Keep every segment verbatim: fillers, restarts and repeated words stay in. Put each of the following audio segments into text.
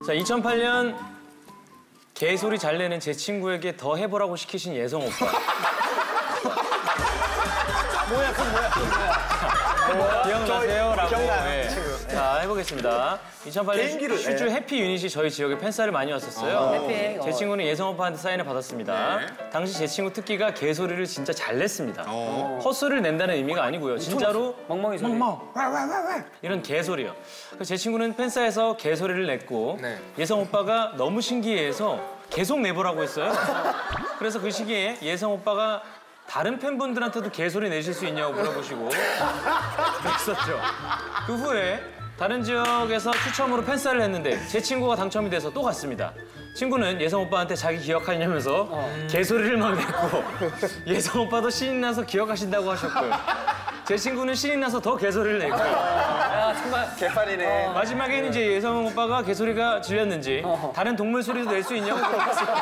자, 이천팔 년 개소리 잘 내는 제 친구에게 더 해보라고 시키신 예성 오빠. 뭐야, 그건 뭐야, 그건 뭐야. 기억나세요? 라고. 기억나요, 네. 친구. 자, 해보겠습니다. 이천팔 년 개인기를, 슈즈 네. 해피 유닛이 저희 지역에 팬싸를 많이 왔었어요. 아, 해피. 제 친구는 예성 오빠한테 사인을 받았습니다. 네. 당시 제 친구 특기가 개소리를 진짜 잘 냈습니다. 어. 헛소리를 낸다는 의미가 아니고요. 진짜로 멍멍이 소리. 멍멍, 이런 개소리요. 그래서 제 친구는 팬싸에서 개소리를 냈고 네. 예성 오빠가 너무 신기해해서 계속 내보라고 했어요. 그래서 그 시기에 예성 오빠가 다른 팬분들한테도 개소리 내실 수 있냐고 물어보시고 그랬었죠. 그 후에 다른 지역에서 추첨으로 팬싸를 했는데 제 친구가 당첨이 돼서 또 갔습니다. 친구는 예성 오빠한테 자기 기억하냐면서 어. 개소리를 막 냈고 예성 오빠도 신이 나서 기억하신다고 하셨고요. 제 친구는 신이 나서 더 개소리를 냈고요. 야, 정말. 개판이네. 어. 마지막에는 이제 예성 오빠가 개소리가 질렸는지 어. 다른 동물 소리도 낼 수 있냐고 물어봤어요.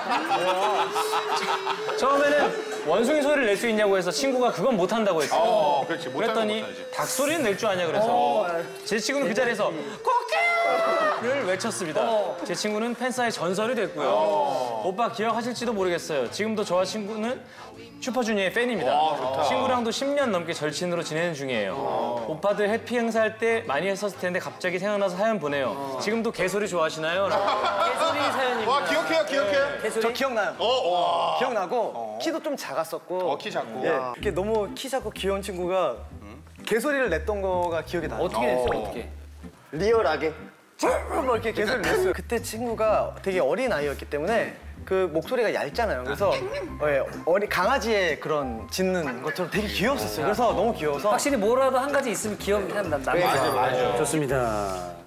처음에는 원숭이 소리를 낼 수 있냐고 해서 친구가 그건 못한다고 했어요. 어, 그렇지. 못하는 그랬더니 건 못하지. 닭 소리는 낼 줄 아냐 그래서 어. 제 친구는 그 자리에서 코끼를 외쳤습니다. 어. 제 친구는 팬싸의 전설이 됐고요. 어. 오빠 기억하실지도 모르겠어요. 지금도 저와 친구는 슈퍼주니어의 팬입니다. 와, 좋다. 친구랑도 십 년 넘게 절친으로 지내는 중이에요. 어. 오빠들 해피 행사할 때 많이 했었을 텐데 갑자기 생각나서 사연 보내요. 어. 지금도 개소리 좋아하시나요? 라고. 개소리 사연입니다. 와, 기억해요, 기억해요. 개소리? 저 기억나요. 어, 와. 기억나고 키도 좀 작았었고. 어, 키 작고. 예, 이렇게 너무 키 작고 귀여운 친구가 개소리를 냈던 거가 기억이 나요. 어떻게 냈어요, 어. 어떻게? 리얼하게 막 이렇게 개소리를 냈어요. 그때 친구가 되게 어린 아이였기 때문에 그 목소리가 얇잖아요. 그래서 예, 어린 강아지의 그런 짖는 것처럼 되게 귀여웠었어요. 그래서 너무 귀여워서 확실히 뭐라도 한 가지 있으면 기억이 난다. 네, 맞아요, 맞아요. 좋습니다.